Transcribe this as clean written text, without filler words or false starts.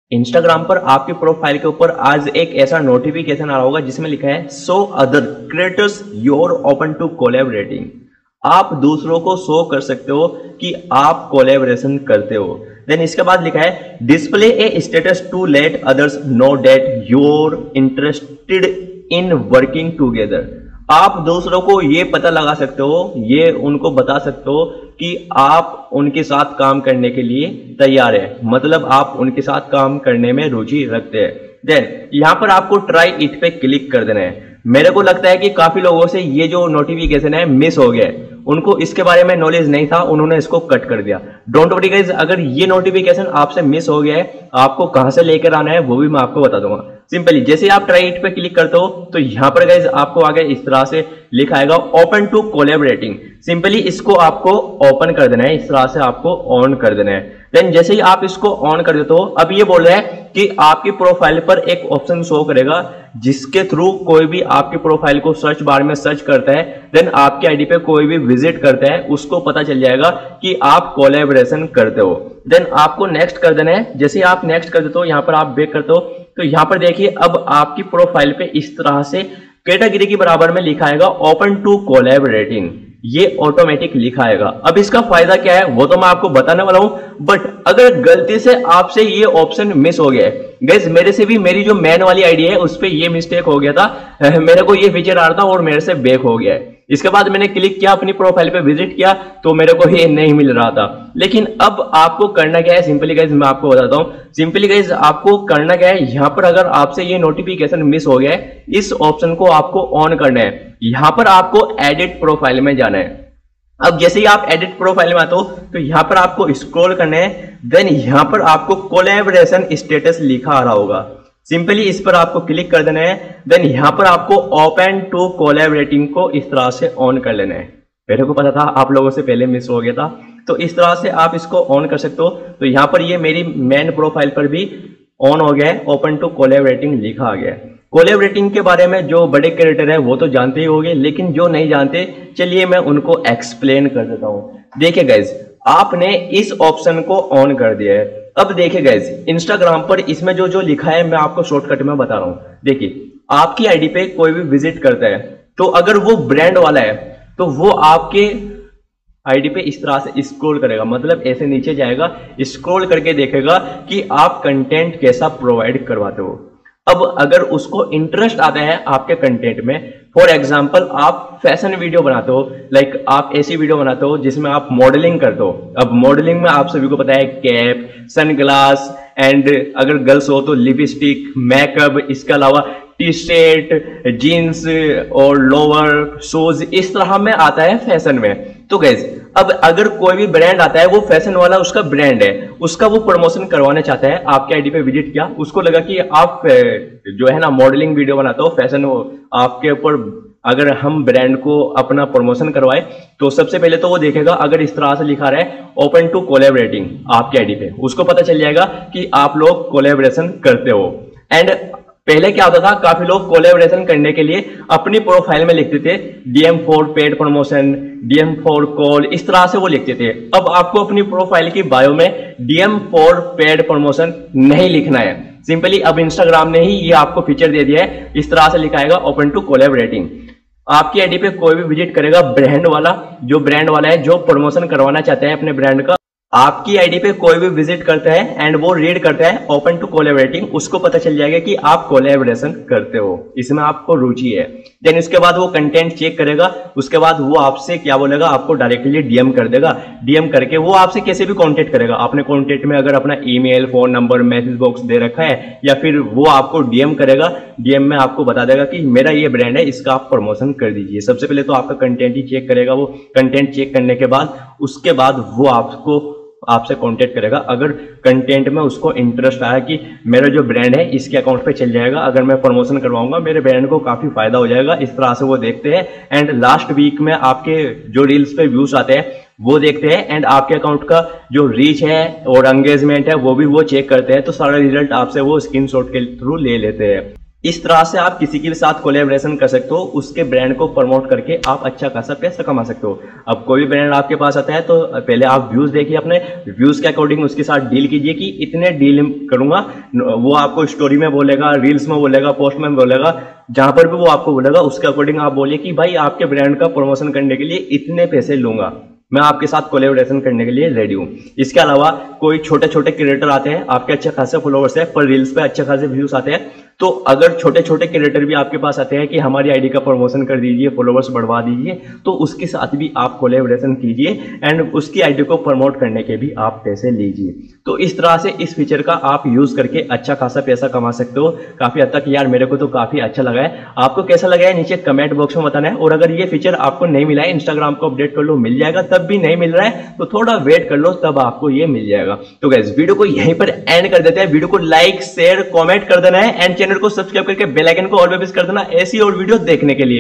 Instagram पर आपके profile के ऊपर आज एक ऐसा नोटिफिकेशन आ रहा होगा जिसमें लिखा है show other creators your open to collaborating. आप दूसरों को शो कर सकते हो कि आप कोलैबोरेशन करते हो। देन इसके बाद लिखा है display a status to let others know that your interested in working together. आप दूसरों को ये पता लगा सकते हो, ये उनको बता सकते हो कि आप उनके साथ काम करने के लिए तैयार है, मतलब आप उनके साथ काम करने में रुचि रखते हैं। देन यहाँ पर आपको ट्राई इट पे क्लिक कर देना है। मेरे को लगता है कि काफी लोगों से ये जो नोटिफिकेशन है मिस हो गया है, उनको इसके बारे में नॉलेज नहीं था, उन्होंने इसको कट कर दिया। डोंट वरी गाइस, अगर ये नोटिफिकेशन आपसे मिस हो गया है, आपको कहां से लेकर आना है वो भी मैं आपको बता दूंगा। सिंपली जैसे आप ट्राई इट पे क्लिक करते हो तो यहाँ पर गाइस आपको आगे इस तरह से लिखा आएगा ओपन टू कोलैबोरेटिंग। सिंपली इसको आपको ओपन कर देना है, इस तरह से आपको ऑन कर देना है। देन जैसे ही आप इसको ऑन कर देते हो, अब ये बोल रहा है कि आपकी प्रोफाइल पर एक ऑप्शन शो करेगा जिसके थ्रू कोई भी आपकी प्रोफाइल को सर्च बार में सर्च करता है, देन आपकी आईडी पे कोई भी विजिट करता है, उसको पता चल जाएगा कि आप कोलैबोरेशन करते हो। देन आपको नेक्स्ट कर देना है। जैसे ही आप नेक्स्ट कर देते हो, यहाँ पर आप बैक करते हो तो यहाँ पर देखिए अब आपकी प्रोफाइल पे इस तरह से कैटेगरी के बराबर में लिखा आएगा ओपन टू कोलैबोरेटिंग। ये ऑटोमेटिक लिखा आएगा। अब इसका फायदा क्या है वो तो मैं आपको बताने वाला हूं, बट अगर गलती से आपसे ये ऑप्शन मिस हो गया है गाइस, मेरे से भी मेरी जो मैन वाली आईडी है उस पे ये मिस्टेक हो गया था, मेरे को ये फीचर आ रहा था और मेरे से बैक हो गया है। इसके बाद मैंने क्लिक किया, अपनी प्रोफाइल पे विजिट किया तो मेरे को ये नहीं मिल रहा था। लेकिन अब आपको करना क्या है, सिंपली गाइस मैं आपको बताता हूं। सिंपली गाइस आपको करना क्या है, यहाँ पर अगर आपसे ये नोटिफिकेशन मिस हो गया है, इस ऑप्शन को आपको ऑन करना है। यहाँ पर आपको एडिट प्रोफाइल में जाना है। अब जैसे ही आप एडिट प्रोफाइल में आते हो तो यहाँ पर आपको स्क्रॉल करना है। देन यहाँ पर आपको कोलैबोरेशन स्टेटस लिखा आ रहा होगा, सिंपली इस पर आपको क्लिक कर देना है। देन यहाँ पर आपको ओपन टू कोलैबोरेटिंग को इस तरह से ऑन कर लेना है। मेरे को पता था आप लोगों से पहले मिस हो गया था, तो इस तरह से आप इसको ऑन कर सकते हो। तो यहाँ पर ये मेरी मेन प्रोफाइल पर भी ऑन हो गया है, ओपन टू कोलैबोरेटिंग लिखा आ गया है। कोलैबोरेटिंग के बारे में जो बड़े क्रिएटर है वो तो जानते ही होंगे, लेकिन जो नहीं जानते चलिए मैं उनको एक्सप्लेन कर देता हूँ। देखिए गाइज, आपने इस ऑप्शन को ऑन कर दिया है। अब देखिए गाइज, इंस्टाग्राम पर इसमें जो जो लिखा है मैं आपको शॉर्टकट में बता रहा हूँ। देखिए आपकी आईडी पे कोई भी विजिट करता है तो अगर वो ब्रांड वाला है तो वो आपके आईडी पे इस तरह से स्क्रॉल करेगा, मतलब ऐसे नीचे जाएगा, स्क्रॉल करके देखेगा कि आप कंटेंट कैसा प्रोवाइड करवाते हो। अब अगर उसको इंटरेस्ट आता है आपके कंटेंट में, फॉर एग्जांपल आप फैशन वीडियो बनाते हो, लाइक आप ऐसी वीडियो बनाते हो जिसमें आप मॉडलिंग करते हो। अब मॉडलिंग में आप सभी को पता है कैप, सनग्लास एंड अगर गर्ल्स हो तो लिपस्टिक, मेकअप, इसके अलावा टी शर्ट, जीन्स और लोअर, शूज, इस तरह में आता है फैशन में। तो गाइस अब अगर कोई भी ब्रांड आता है, वो फैशन वाला उसका ब्रांड है, उसका वो प्रमोशन करवाना चाहता है, आपके आईडी पे विजिट किया, उसको लगा कि आप जो है ना मॉडलिंग वीडियो बनाते हो, फैशन हो, आपके ऊपर अगर हम ब्रांड को अपना प्रमोशन करवाए तो सबसे पहले तो वो देखेगा अगर इस तरह से लिखा रहा है ओपन टू कोलैबोरेटिंग आपके आईडी पे, उसको पता चल जाएगा कि आप लोग कोलैबोरेशन करते हो। एंड पहले क्या होता था, काफी लोग कोलैबोरेशन करने के लिए अपनी प्रोफाइल में लिखते थे DM for paid promotion, DM for call, इस तरह से वो लिखते थे। अब आपको अपनी प्रोफाइल की बायो में DM फॉर पेड प्रमोशन नहीं लिखना है, सिंपली अब इंस्टाग्राम ने ही ये आपको फीचर दे दिया है, इस तरह से लिखाएगा ओपन टू कोलैबोरेटिंग। आपकी आईडी पे कोई भी विजिट करेगा ब्रांड वाला, जो ब्रांड वाला है, जो प्रमोशन करवाना चाहता है अपने ब्रांड का, आपकी आईडी पे कोई भी विजिट करता है एंड वो रीड करता है ओपन टू कोलैबोरेटिंग, उसको पता चल जाएगा कि आप कोलैबोरेशन करते हो, इसमें आपको रुचि है। देन इसके बाद वो कंटेंट चेक करेगा, उसके बाद वो आपसे क्या बोलेगा, आपको डायरेक्टली DM कर देगा। DM करके वो आपसे कैसे भी कांटेक्ट करेगा, अपने कांटेक्ट में अगर अपना email, phone number, message box दे रखा है, या फिर वो आपको DM करेगा, DM में आपको बता देगा कि मेरा ये ब्रांड है, इसका आप प्रमोशन कर दीजिए। सबसे पहले तो आपका कंटेंट ही चेक करेगा वो, कंटेंट चेक करने के बाद उसके बाद वो आपसे कांटेक्ट करेगा। अगर कंटेंट में उसको इंटरेस्ट आया कि मेरा जो ब्रांड है इसके अकाउंट पे चल जाएगा, अगर मैं प्रमोशन करवाऊंगा मेरे ब्रांड को काफी फायदा हो जाएगा, इस तरह से वो देखते हैं। एंड लास्ट वीक में आपके जो रील्स पे व्यूज आते हैं वो देखते हैं, एंड आपके अकाउंट का जो रीच है और एंगेजमेंट है वो भी वो चेक करते हैं। तो सारा रिजल्ट आपसे वो स्क्रीनशॉट के थ्रू ले लेते हैं। इस तरह से आप किसी के भी साथ कोलैबोरेशन कर सकते हो, उसके ब्रांड को प्रमोट करके आप अच्छा खासा पैसा कमा सकते हो। अब कोई भी ब्रांड आपके पास आता है तो पहले आप व्यूज देखिए, अपने व्यूज के अकॉर्डिंग उसके साथ डील कीजिए कि इतने डील करूंगा। वो आपको स्टोरी में बोलेगा, रील्स में बोलेगा, पोस्ट में बोलेगा, जहां पर भी वो आपको बोलेगा उसके अकॉर्डिंग आप बोलिए कि भाई आपके ब्रांड का प्रमोशन करने के लिए इतने पैसे लूंगा, मैं आपके साथ कोलैबोरेशन करने के लिए रेडी हूं। इसके अलावा कोई छोटे छोटे क्रिएटर आते हैं, आपके अच्छे खासे फॉलोवर्स है पर रील्स पे अच्छे खासे व्यूज आते हैं, तो अगर छोटे छोटे क्रिएटर भी आपके पास आते हैं कि हमारी आईडी का प्रमोशन कर दीजिए, फॉलोवर्स बढ़वा दीजिए, तो उसके साथ भी आप कोलैबोरेशन कीजिए एंड उसकी आईडी को प्रमोट करने के भी आप पैसे लीजिए। तो इस तरह से इस फीचर का आप यूज करके अच्छा खासा पैसा कमा सकते हो। काफी हद तक यार मेरे को तो काफी अच्छा लगा है। आपको कैसा लगा है नीचे कमेंट बॉक्स में बताना है। और अगर ये फीचर आपको नहीं मिला है, इंस्टाग्राम को अपडेट कर लो, मिल जाएगा। तब भी नहीं मिल रहा है तो थोड़ा वेट कर लो, तब आपको ये मिल जाएगा। तो गाइस वीडियो को यहीं पर एंड कर देते हैं। वीडियो को लाइक शेयर कमेंट कर देना है एंड चैनल को सब्सक्राइब करके बेल आइकन को ऑल पे प्रेस कर देना ऐसी और वीडियो देखने के लिए।